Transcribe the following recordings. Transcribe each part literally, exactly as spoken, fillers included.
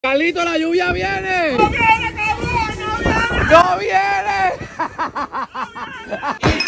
Carlito, la lluvia viene. ¡No viene, cabrón! ¡No viene! ¡No viene!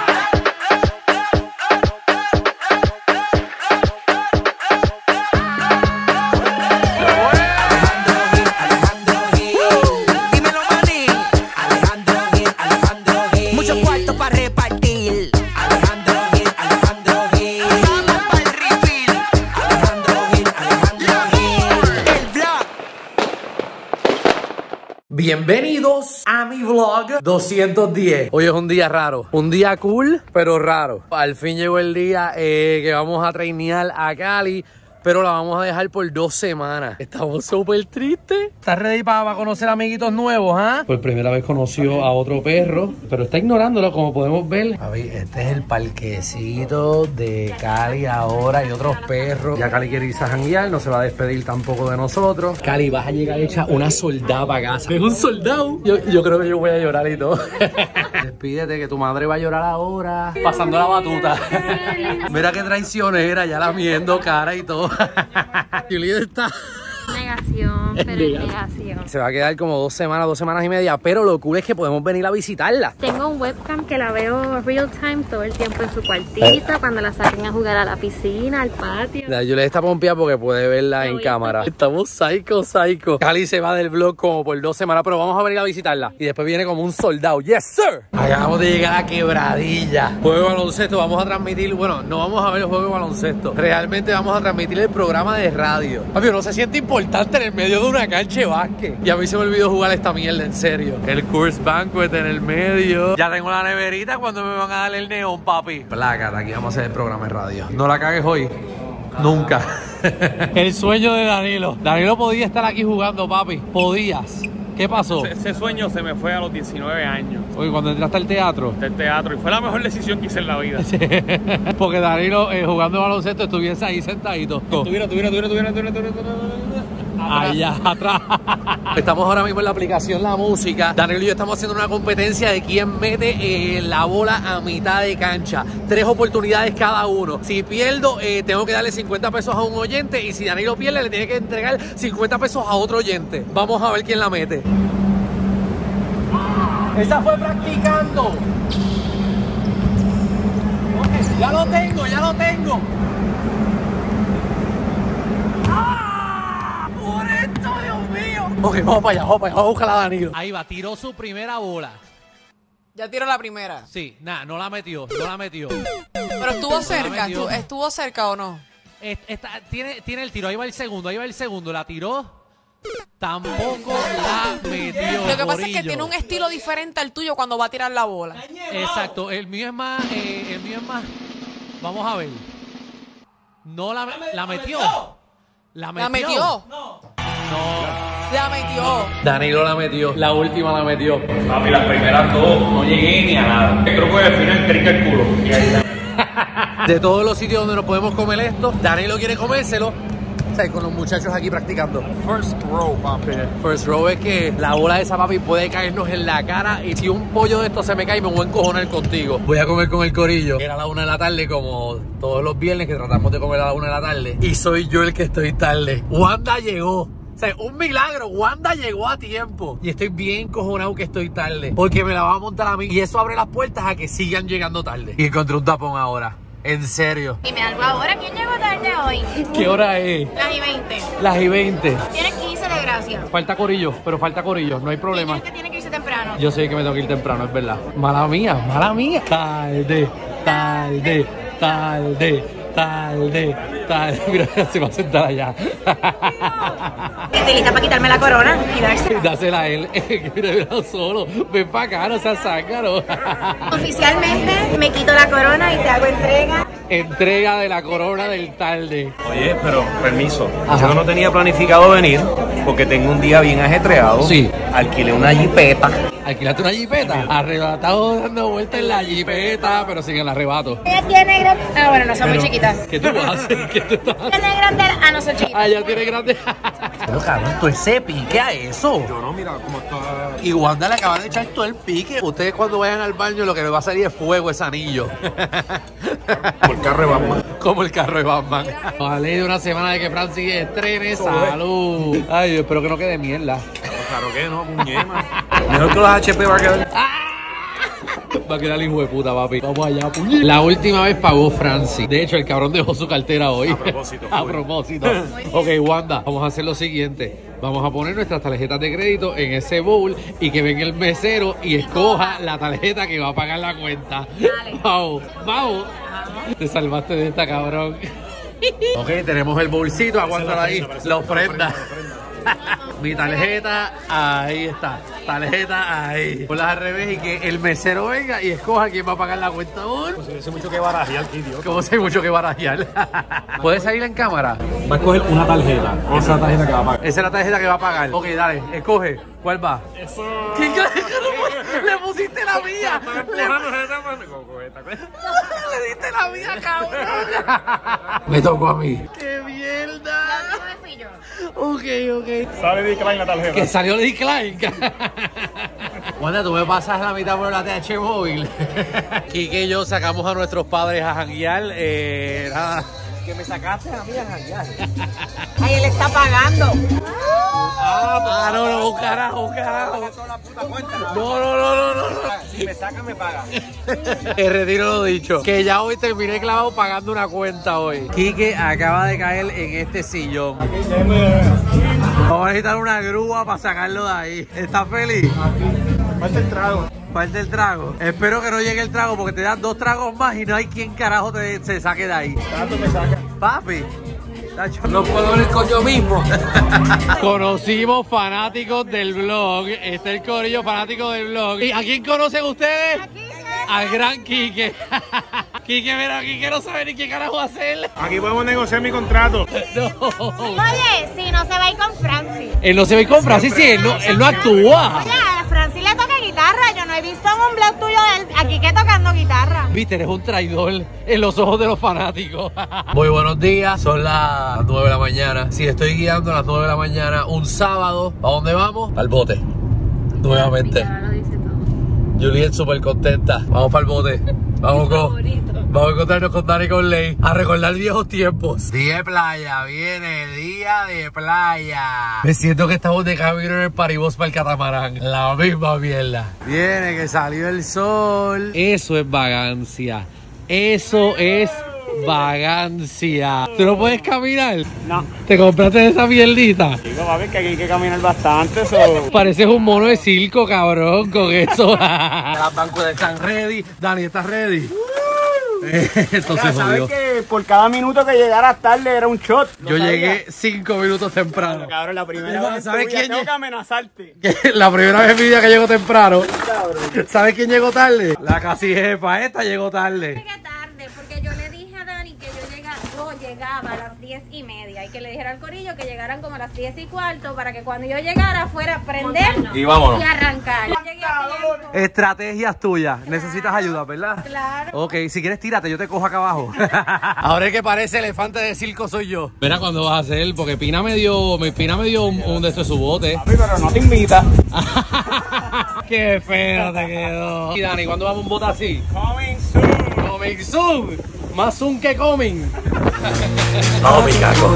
Bienvenidos a mi vlog doscientos diez. Hoy es un día raro, un día cool, pero raro. Al fin llegó el día eh, que vamos a trainear a Cali, pero la vamos a dejar por dos semanas. Estamos súper tristes. ¿Estás ready para conocer amiguitos nuevos, ah? ¿eh? Por primera vez conoció a otro perro, pero está ignorándolo, como podemos ver. A ver, este es el parquecito de Cali ahora y otros perros. Ya Cali quiere irse a janguear, no se va a despedir tampoco de nosotros. Cali, vas a llegar hecha una soldada para casa. ¿Es un soldado? Yo, yo creo que yo voy a llorar y todo. Despídete, que tu madre va a llorar ahora. Pasando la batuta. Mira qué traicionera, ya la viendo cara y todo. Juliet está... Negación, pero es negación. Se va a quedar como dos semanas, dos semanas y media, pero lo cool es que podemos venir a visitarla. Tengo un webcam que la veo real time todo el tiempo en su cuartito, cuando la saquen a jugar a la piscina, al patio. La Juliet está pompeada porque puede verla en cámara. Estamos psycho, psycho. Cali se va del vlog como por dos semanas, pero vamos a venir a visitarla. Y después viene como un soldado. Yes, sir. Acabamos de llegar a Quebradilla. Juego de baloncesto, vamos a transmitir, bueno, no vamos a ver el juego de baloncesto. Realmente vamos a transmitir el programa de radio. Papi, no se siente importante en el medio de una cancha de básquet. Y a mí se me olvidó jugar esta mierda, en serio. El Coors Banquet en el medio. Ya tengo la neverita cuando me van a dar el neón, papi. Plácate, aquí vamos a hacer el programa de radio. No la cagues hoy. Nunca. El sueño de Danilo. Danilo podía estar aquí jugando, papi. Podías. ¿Qué pasó? Ese, ese sueño se me fue a los diecinueve años. Oye, cuando entraste al teatro. Del teatro. Y fue la mejor decisión que hice en la vida. Porque Danilo, eh, jugando baloncesto, estuviese ahí sentadito. Tuviera, tuviera, tuviera, tuviera, tuviera, tuviera, tuviera. Allá atrás. Estamos ahora mismo en la aplicación La Música. Danilo y yo estamos haciendo una competencia de quién mete eh, la bola a mitad de cancha. Tres oportunidades cada uno. Si pierdo, eh, tengo que darle cincuenta pesos a un oyente. Y si Danilo pierde, le tiene que entregar cincuenta pesos a otro oyente. Vamos a ver quién la mete. Esa fue practicando. Okay, ya lo tengo, ya lo tengo. Ok, vamos para allá, vamos para allá, vamos a buscar a Danilo. Ahí va, tiró su primera bola. ¿Ya tiró la primera? Sí, nada, no la metió, no la metió. Pero estuvo no cerca, estuvo, ¿estuvo cerca o no? Esta, tiene, tiene el tiro, ahí va el segundo, ahí va el segundo. La tiró, tampoco la metió. Lo que pasa es que tiene un estilo diferente al tuyo cuando va a tirar la bola. Exacto, el mío es más, eh, el mío es más, vamos a ver. No la, la metió. ¿La metió? ¿La metió? No. La metió. Danilo la metió. La última la metió. Papi, las primeras dos no llegué ni a nada. Creo que al final trinca el culo. Y ahí de todos los sitios donde nos podemos comer esto, Danilo quiere comérselo. O sea, con los muchachos aquí practicando. First row, papi. First row es que la bola de esa, papi, puede caernos en la cara. Y si un pollo de esto se me cae, me voy a encojonar contigo. Voy a comer con el corillo. Era la una de la tarde, como todos los viernes que tratamos de comer a la una de la tarde. Y soy yo el que estoy tarde. Wanda llegó. O sea, un milagro, Wanda llegó a tiempo. Y estoy bien cojonado que estoy tarde, porque me la va a montar a mí. Y eso abre las puertas a que sigan llegando tarde. Y encontré un tapón ahora. En serio. Dime algo ahora, ¿quién llegó tarde hoy? ¿Qué hora es? Las y veinte. Las y veinte. Tienes quince de gracia. Falta corillo, pero falta corillo, no hay problema. Tienes que tiene que irse temprano. Yo sé que me tengo que ir temprano, es verdad. Mala mía, mala mía. Tarde, tarde, tarde, tarde, tarde. Mira, se va a sentar allá. Estoy lista para quitarme la corona y dársela. Dásela a él. Mira, mira, solo. Ven para acá, no seas zángano. Oficialmente me quito la corona y te hago entrega. Entrega de la corona del tarde. Oye, pero permiso. Ajá. Yo no tenía planificado venir porque tengo un día bien ajetreado. Sí. Alquilé una jipeta. ¿Alquilaste una jipeta? Arrebatado dando vueltas en la jipeta, pero sin el arrebato. Ella tiene gran... Ah, bueno, no son muy chiquitas. ¿Qué tú haces? ¿Qué tú estás haciendo? Tiene grande... Ah, no son chiquitas. Ah, ya tiene grande. Pero cabrón, tú ese pique a eso. Yo no, mira cómo está. Y Wanda le acaba de echar todo el pique. Ustedes cuando vayan al baño lo que le va a salir es fuego, ese anillo. Por qué arrebatamos. Como el carro de Batman. Vale, de una semana de que Francis estrene. Salud. Ay, yo espero que no quede mierda. Claro que no, muñema. Mejor que los H P va a quedar. Va a quedar el hijo de puta, papi. Vamos allá, puñet. La última vez pagó Francis. De hecho, el cabrón dejó su cartera hoy. A propósito. A propósito. Ok, Wanda, vamos a hacer lo siguiente. Vamos a poner nuestras tarjetas de crédito en ese bowl y que venga el mesero y escoja la tarjeta que va a pagar la cuenta. Dale. Vamos, vamos. Te salvaste de esta, cabrón. Ok, tenemos el bolsito. Aguántala ahí. La ofrenda. Mi tarjeta, ahí está. Tarjeta, ahí. Ponlas al revés y que el mesero venga y escoja quién va a pagar la cuenta. Como si hubiese mucho que barajear, tío. Como si hay mucho que barajear. ¿Puedes salir en cámara? Va a coger una tarjeta. Esa es la tarjeta que va a pagar. Esa es la tarjeta que va a pagar. Ok, dale, escoge. ¿Cuál va? Eso. ¿Qué clase? Le pusiste la mía. Le... Le diste la mía, cabrón. Me tocó a mí. ¡Qué mierda! Ok, ok. Sale decline la tarjeta. Que salió decline. Wanda, tú me pasas la mitad por la T H móvil. Kike y yo sacamos a nuestros padres a janguear. Eh, nada. Que me sacaste a mí a janguear. Ay, él está pagando. Ah, no, no, un carajo, un carajo. No, no, no, no, no. Si me sacan, me pagan. Que retiro lo dicho. Que ya hoy terminé clavado pagando una cuenta hoy. Kike acaba de caer en este sillón. Vamos a necesitar una grúa para sacarlo de ahí. ¿Estás feliz? Falta el trago. Falta el trago. Espero que no llegue el trago porque te dan dos tragos más y no hay quien carajo te, se saque de ahí. ¿Tanto me saca? Papi. No puedo ver con yo mismo. Conocimos fanáticos del vlog. Este es el corillo fanático del vlog. ¿Y a quién conocen ustedes? Al gran Kike. Kike, mira, Kike no sabe ni qué carajo hacer. Aquí podemos negociar mi contrato. No. Oye, si no se va a ir con Francis. Él no se va a ir con Francis, sí, él no, él no actúa. Oye, a Francis le toca guitarra. Yo no he visto en un blog tuyo de aquí que tocando guitarra. Viste, eres un traidor en los ojos de los fanáticos. Muy buenos días, son las nueve de la mañana. Sí, estoy guiando a las nueve de la mañana un sábado. ¿A dónde vamos? Al bote. Nuevamente. Juliet súper contenta. Vamos para el bote. Vamos con, vamos a encontrarnos con Dani y con Ley a recordar viejos tiempos. Día de playa, viene día de playa. Me siento que estamos de camino en el Paribos para el catamarán. La misma mierda. Viene que salió el sol. Eso es vagancia. Eso es vagancia. ¿Tú no puedes caminar? No. ¿Te compraste esa mierdita? Digo, papi, que aquí hay que caminar bastante. So. Pareces un mono de circo, cabrón, con eso. Las bancudas están ready. Dani, ¿estás ready? Entonces, ¿sabes que por cada minuto que llegaras tarde era un shot? Yo llegué cinco minutos temprano. Cabrón, la primera vez ¿sabes quién tengo que amenazarte. La primera vez en mi vida que llego temprano. Cabrón. ¿Sabes quién llegó tarde? La casi jefa, esta llegó tarde. Llegué tarde porque yo le dije a Dani que yo llegaba, yo llegaba a las diez y media y que le dijera al corillo que llegaran como a las diez y cuarto para que cuando yo llegara fuera a prender Y vámonos. y arrancar. Llegué a tiempo. Estrategias tuyas. Necesitas ayuda, ¿verdad? Claro. Ok, si quieres tírate, yo te cojo acá abajo. Ahora es que parece elefante de circo soy yo. Mira cuándo vas a hacer, porque Pina me dio, Pina me dio un, un de estos su bote. Papi, pero no te invita. Qué feo te quedó. Y Dani, ¿cuándo vamos a un bote así? Coming soon. Coming soon. Más soon que coming. Vamos, mi caco.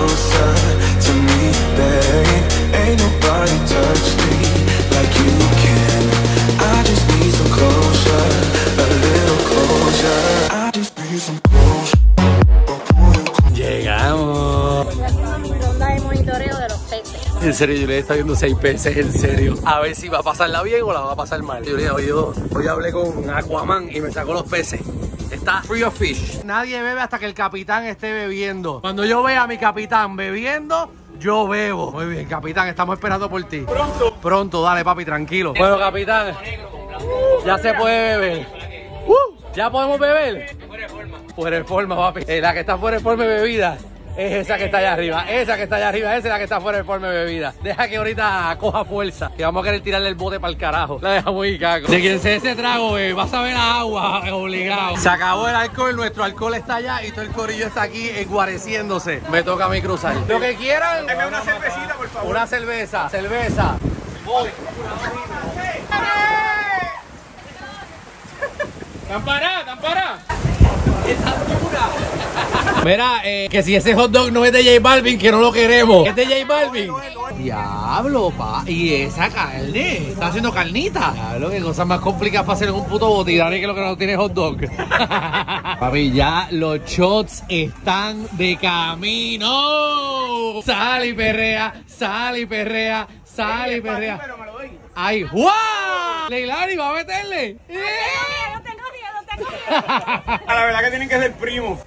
Llegamos. Estoy haciendo mi ronda de monitoreo de los peces. En serio, yo le está viendo seis peces, en serio. A ver si va a pasarla bien o la va a pasar mal. Yo le hoy, hoy hablé con Aquaman y me sacó los peces. Está free of fish. Nadie bebe hasta que el capitán esté bebiendo. Cuando yo vea a mi capitán bebiendo, yo bebo. Muy bien, capitán, estamos esperando por ti. Pronto. Pronto, dale, papi, tranquilo. Bueno, capitán, ya se puede beber. Uh, ¿Ya podemos beber? Fuera de forma. Fuera de forma, papi. Eh, la que está fuera de forma de bebida es esa que está allá arriba. Esa que está allá arriba, esa es la que está fuera de forma de bebida. Deja que ahorita coja fuerza, que vamos a querer tirarle el bote para el carajo. La dejamos ahí, caco. De quien sea ese trago, eh, vas a ver la agua, obligado. Se acabó el alcohol, nuestro alcohol está allá y todo el corillo está aquí enguareciéndose. Me toca a mí cruzar. Lo que quieran. Deme una cervecita, por favor. Una cerveza, cerveza. Voy. ¿Están paradas? ¿Están paradas? ¡Esa dura! Mira, eh, que si ese hot dog no es de J Balvin, que no lo queremos. ¿Es de J Balvin? Diablo, pa. Y esa carne. Está haciendo carnita. Diablo, qué cosas más complicadas para hacer en un puto bote. Y Dani que lo que no tiene hot dog. Papi, ya los shots están de camino. Sal y perrea, sal y perrea, sal y perrea. ¡Ay, ¡guau! Leilani, ¿va a meterle? No tengo miedo, no tengo miedo. A la verdad que tienen que ser primos.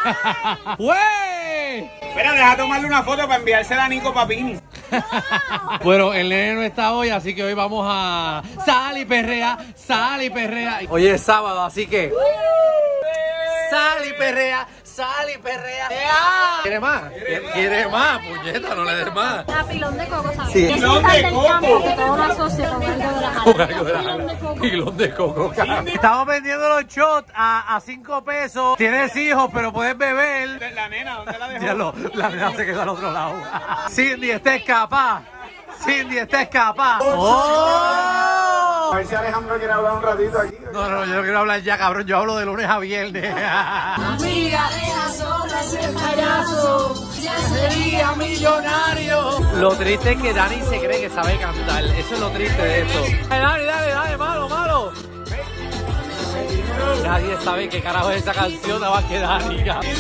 ¡Güey! Espera, deja tomarle una foto para enviársela a Nico Papini. Bueno, el nene no está hoy, así que hoy vamos a sal y perrea, sal y perrea. Hoy es sábado, así que sal y perrea, sal y perrea. ¿Quiere más? ¿Quiere más? Puñeta, no le des más. A pilón de coco, ¿sabes? Sí. Que Pilón de coco. Que todo lo asocia con algo de la Con algo de la- Pilón de coco. Estamos vendiendo los shots a, a cinco pesos. Tienes hijos, pero puedes beber. La nena, ¿dónde la dejó? Ya lo, la nena se quedó al otro lado. Cindy está escapada. Cindy está escapada. ¡Oh! A ver si Alejandro quiere hablar un ratito aquí. No, no, yo no quiero hablar ya, cabrón. Yo hablo de lunes a viernes. Sería millonario. Lo triste es que Dani se cree que sabe cantar. Eso es lo triste de esto. Dale, dale, dale, malo, malo. Nadie sabe qué carajo es esa canción, nada más que Dani.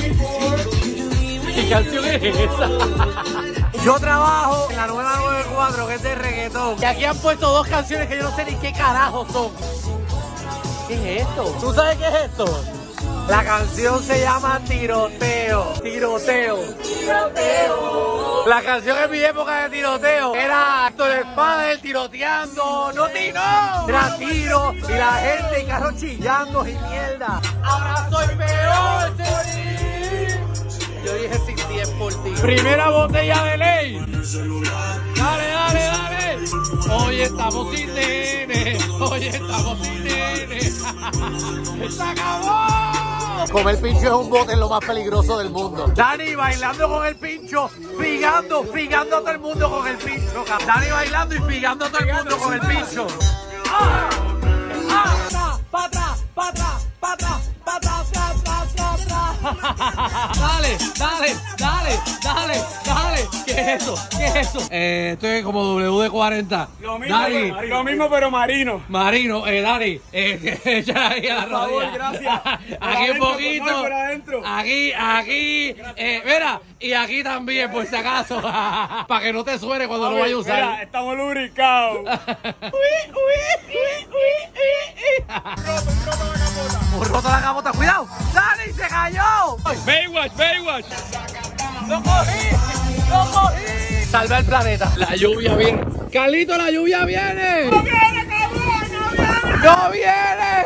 ¿Qué canción es esa? Yo trabajo en la nueva noventa y cuatro, que es de reggaetón. Y aquí han puesto dos canciones que yo no sé ni qué carajo son. ¿Qué es esto? ¿Tú sabes qué es esto? La canción se llama Tiroteo. Tiroteo. Tiroteo. La canción en mi época de tiroteo era Héctor Espada tiroteando. No tiro. Era tiro y la gente y carros chillando y mierda. Ahora soy peor. Yo dije sin ti es por ti. Primera botella de ley. Dale, dale, dale. Hoy estamos sin nene. Hoy estamos sin nene. ¡Se acabó! Comer pincho es un bote, es lo más peligroso del mundo. Dani bailando con el pincho, figando, figando a todo el mundo con el pincho. Dani bailando y figando a todo el mundo con el pincho. ¡Ah! ¡Ah! ¡Pata! ¡Pata! ¡Pata! ¡Pata! Dale, dale, dale, dale, dale. ¿Qué es eso? ¿Qué es eso? Eh, esto es como W D cuarenta. Lo mismo, Dani, pero, lo mismo pero marino. Marino, eh, Dani, eh, echa ahí a la Por favor, rodilla. gracias. Por Aquí un adentro, poquito. por por adentro. Aquí, aquí, eh, mira, y aquí también, por si acaso, para que no te suene cuando lo vayas a usar. Mira, estamos lubricados. Uy, uy, uy, uy, uy. Muy roto la capota, cuidado. Dani, se cayó. Baywatch, Baywatch. ¡Lo cogí! ¡Lo cogí! Salva el planeta. La lluvia viene. Carlito, la lluvia viene. ¡No viene, cabrón! ¡No viene!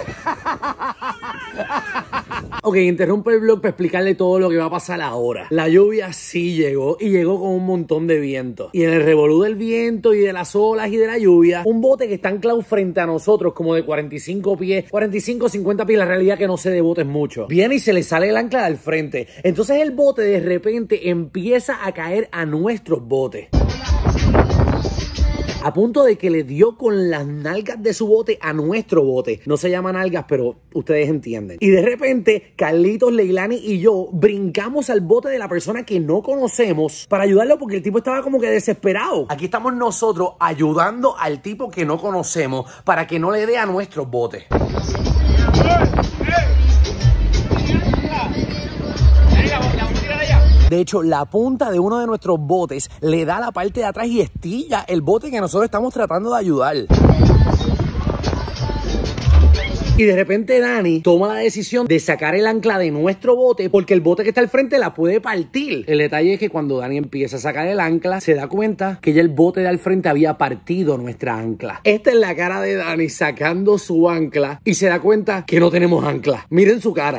Ok, interrumpo el vlog para explicarle todo lo que va a pasar ahora. La lluvia sí llegó y llegó con un montón de viento. Y en el revolú del viento y de las olas y de la lluvia, un bote que está anclado frente a nosotros como de cuarenta y cinco pies, cuarenta y cinco, cincuenta pies, la realidad que no sé de botes mucho. Viene y se le sale el ancla del frente. Entonces el bote de repente empieza a caer a nuestros botes. A punto de que le dio con las nalgas de su bote a nuestro bote. No se llaman nalgas, pero ustedes entienden. Y de repente, Carlitos, Leilani y yo brincamos al bote de la persona que no conocemos para ayudarlo porque el tipo estaba como que desesperado. Aquí estamos nosotros ayudando al tipo que no conocemos para que no le dé a nuestros botes. De hecho, la punta de uno de nuestros botes le da a la parte de atrás y estilla el bote que nosotros estamos tratando de ayudar. Y de repente Dani toma la decisión de sacar el ancla de nuestro bote porque el bote que está al frente la puede partir. El detalle es que cuando Dani empieza a sacar el ancla, se da cuenta que ya el bote de al frente había partido nuestra ancla. Esta es la cara de Dani sacando su ancla y se da cuenta que no tenemos ancla. Miren su cara.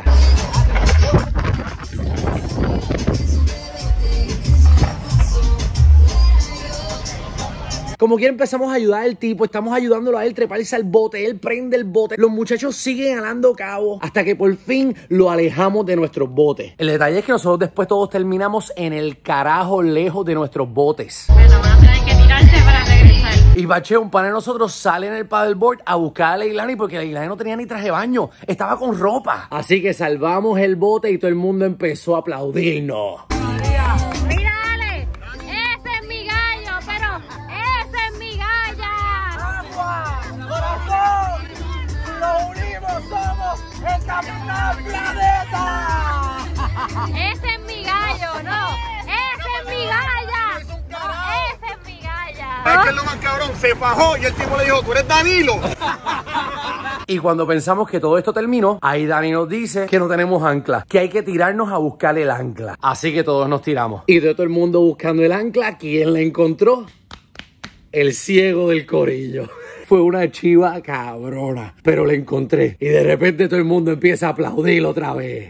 Como quiera empezamos a ayudar al tipo, estamos ayudándolo a él treparse al bote, él prende el bote, los muchachos siguen alando cabo hasta que por fin lo alejamos de nuestros botes. El detalle es que nosotros después todos terminamos en el carajo lejos de nuestros botes. Bueno, van a tener que tirarse para regresar. Y El bache, un pana de nosotros, sale en el paddleboard a buscar a Leilani porque Leilani no tenía ni traje de baño, estaba con ropa. Así que salvamos el bote y todo el mundo empezó a aplaudirnos. Mira, Ale, ese es mi gallo, pero ese es mi galla. ¡Agua! ¡Corazón! ¡Si nos unimos somos el Capitán Planeta! Ese es mi gallo, no. Ese es mi galla. No, ese es mi galla. Es que es lo más cabrón, se fajó y el tipo le dijo, tú eres Danilo. Y cuando pensamos que todo esto terminó, ahí Dani nos dice que no tenemos ancla, que hay que tirarnos a buscar el ancla. Así que todos nos tiramos. Y de todo el mundo buscando el ancla, ¿quién la encontró? El ciego del corillo. Fue una chiva cabrona, pero la encontré. Y de repente todo el mundo empieza a aplaudir otra vez.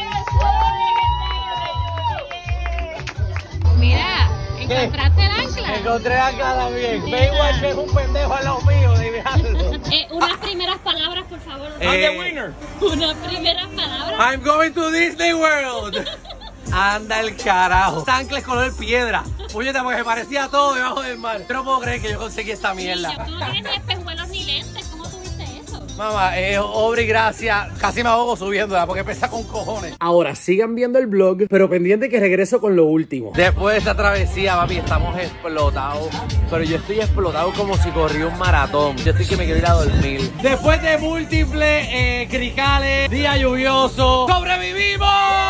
Mira, ¿encontraste el ancla? Encontré el ancla también. Baywatch es un pendejo a los míos, de dejarlo. Eh, unas primeras palabras, por favor. I'm the winner. Unas primeras palabras. I'm going to Disney World. Anda el carajo. Esta ancla es color piedra. Puñeta, porque parecía todo debajo del mar. Yo no puedo creer que yo conseguí esta mierda. Sí, tú no tienes ni espejuelos ni lentes. ¿Cómo tuviste eso? Mamá, es obra y gracia. Casi me ahogo subiéndola porque pesa con cojones. Ahora sigan viendo el vlog, pero pendiente que regreso con lo último. Después de esta travesía, papi, estamos explotados. Pero yo estoy explotado como si corrí un maratón. Yo estoy que me quiero ir a dormir. Después de múltiples eh, cricales, día lluvioso, ¡sobrevivimos!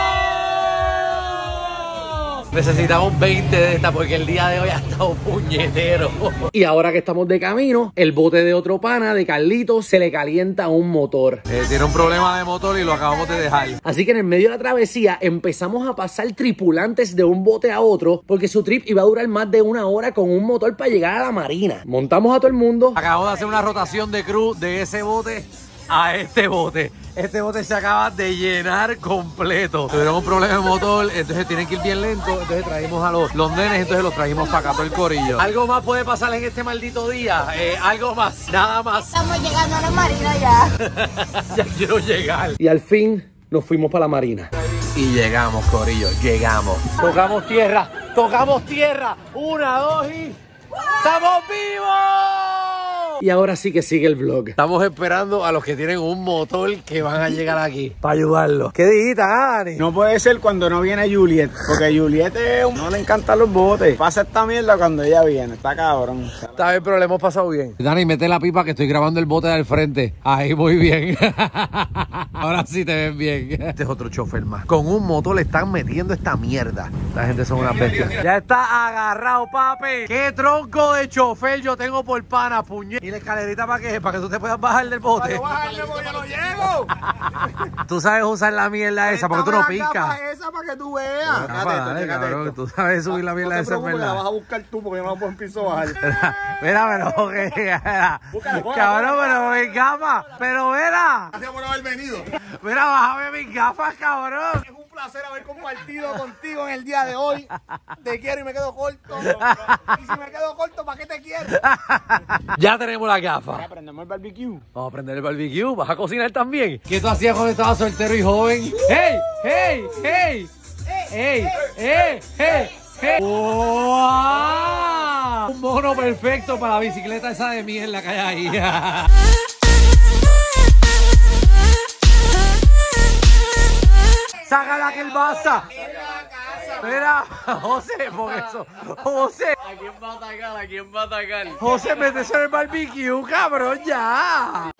Necesitamos veinte de esta porque el día de hoy ha estado puñetero. Y ahora que estamos de camino, el bote de otro pana, de Carlitos, se le calienta un motor. Eh, tiene un problema de motor y lo acabamos de dejar. Así que en el medio de la travesía empezamos a pasar tripulantes de un bote a otro porque su trip iba a durar más de una hora con un motor para llegar a la marina. Montamos a todo el mundo. Acabamos de hacer una rotación de cruz de ese bote a este bote. Este bote se acaba de llenar completo. Tuvieron un problema de motor, entonces tienen que ir bien lento. Entonces trajimos a los, los nenes, entonces los trajimos para acá, todo el corillo. ¿Algo más puede pasar en este maldito día? Eh, algo más, nada más. Estamos llegando a la marina ya. Ya quiero llegar. Y al fin nos fuimos para la marina. Y llegamos, corillo, llegamos. Tocamos tierra, tocamos tierra. Una, dos y... ¡estamos vivos! Y ahora sí que sigue el vlog. Estamos esperando a los que tienen un motor que van a llegar aquí para ayudarlos. ¿Qué dijiste, Dani? No puede ser cuando no viene Juliet, porque Juliet es un... no le encantan los botes. Pasa esta mierda cuando ella viene, está cabrón. Está bien, pero le hemos pasado bien. Dani, mete la pipa que estoy grabando el bote del frente. Ahí, muy bien. Ahora sí te ven bien. Este es otro chofer más. Con un motor le están metiendo esta mierda. La gente son unas bestias. Ya está agarrado, papi. ¿Qué tronco de chofer yo tengo por pana, puñet? ¿Y la escalerita para qué? Para que tú te puedas bajar del bote. Para bajarme porque yo no llego. Tú sabes usar la mierda esa porque tú no picas. Esa para que tú veas. No, dale, dale, cabrón, tú sabes subir la mierda no esa, es verdad. La vas a buscar tú porque yo no la puedo empezar a bajar. Mira, pero que... cabrón, pero mis gafas. Pero mira. Gracias por haber venido. Mira, bájame mis gafas, cabrón. Es un placer haber compartido contigo en el día de hoy. Te quiero y me quedo corto. Y si me quedo corto, ¿para qué te quiero? Ya tenemos las gafas. Ya prendemos el barbecue. Vamos a prender el barbecue. ¿Vas a cocinar también? ¿Qué tú hacías cuando estabas soltero y joven? ¡Hey! ¡Hey! ¡Hey! ¡Hey! ¡Hey! ¡Hey! ¡Hey! ¡Wow! Un mono perfecto para la bicicleta esa de mierda que hay ahí. ¡Sácala que el basa! Mira, José, por eso. José. ¿A quién va a atacar? ¿A quién va a atacar? José, métese en el barbecue, cabrón, ya.